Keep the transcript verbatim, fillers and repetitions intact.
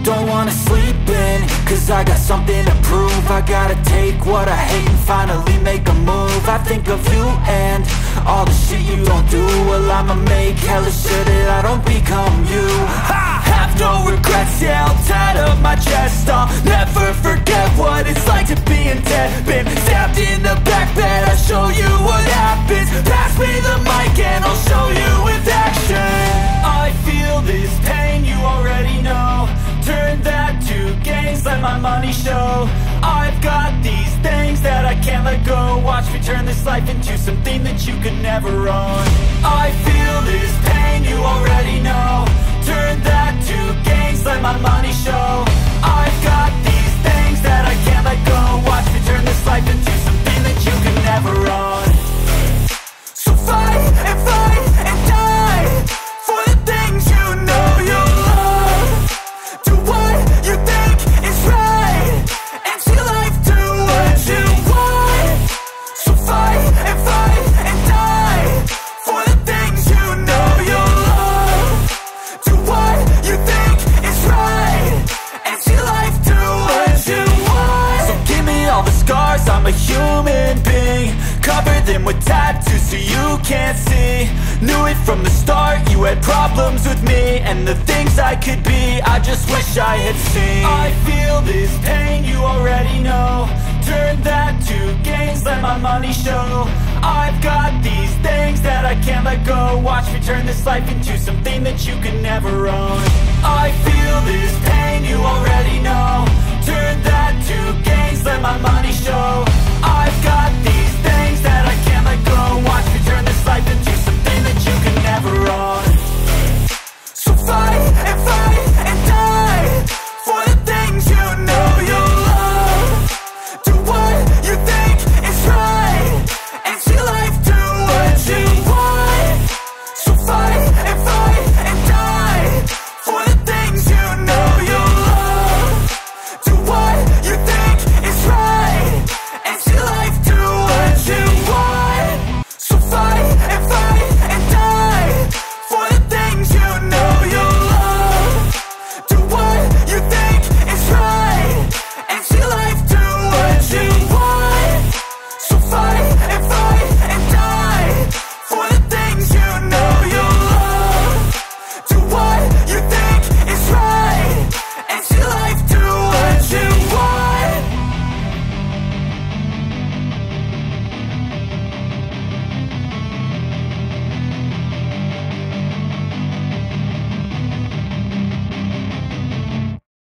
don't wanna sleep in, cause I got something to prove. I gotta take what I hate and finally make a move. I think of you and all the shit you don't do. Well, I'ma make hella sure that I don't become you. I have no regrets, yeah, I'll tie up my chest. I'll never forget what it's like to be in debt. Been stabbed in the back bed, I'll show you what happens. Pass me the mic and I'll show you with action. I feel this pain, you already know. Turn that to gains, let my money show. I've got these things that I can't let go. Watch me turn this life into something that you could never own. I feel this pain, you already know. Turn that to gains, let my money show. I've got these things that I can't let go. Watch me turn this life into something that you could never own. So fight and fight and die for the things you know you love. Do what you think is right and see life do what you want. So fight and fight and die for the things you know you love. Do what you think is right and see life do what you want. So give me all the scars, I'm a human being. Cover them with tattoos so you can't see. Knew it from the start, you had problems with me and the things I could be, I just wish I had seen. I feel this pain, you already know. Turn that to gains, let my money show. I've got these things that I can't let go. Watch me turn this life into something that you can never own.